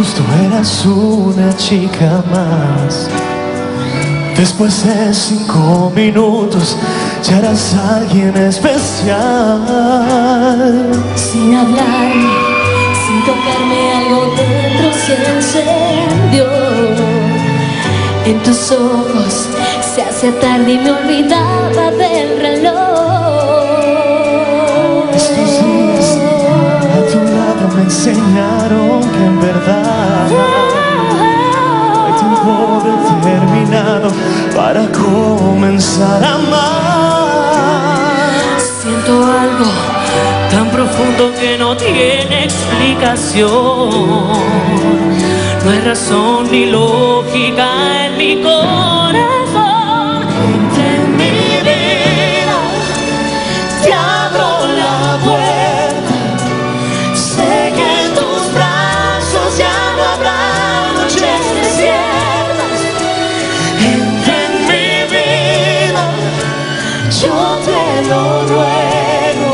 tú eras una chica más. Después de 5 minutos ya eras alguien especial. Sin hablar, sin tocarme, algo dentro se encendió. En tus ojos se hacía tarde y me olvidaba del reloj. Estos días a tu lado me enseñaron que en verdad hay tiempo determinado para comenzar a amar. Siento algo tan profundo que no tiene explicación. No hay razón ni lógica en mi corazón. Entra en mi vida, te abro la puerta. Sé que en tus brazos ya no habrá noches desiertas. Entra en mi vida, yo te lo ruego.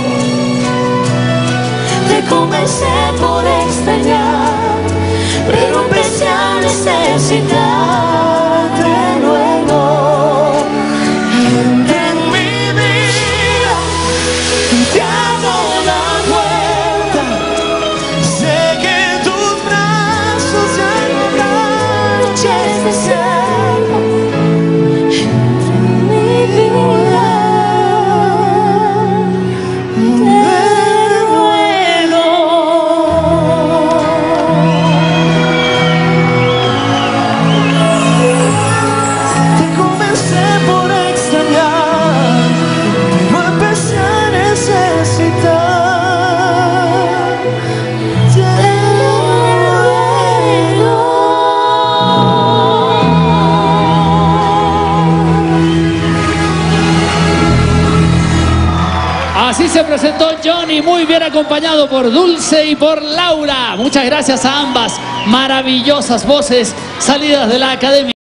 Te comencé por extrañar, pero empecé a necesitarte luego. Entra en mi vida, Te abro la puerta. Sé que en tus brazos ya no habrá noches desiertas. Entra en mi vida, te ruego. Te comencé por extrañar, pero empecé a necesitar. Te ruego. Así se presentó Johnny, muy bien acompañado por Dulce y por Laura. Muchas gracias a ambas maravillosas voces salidas de la academia.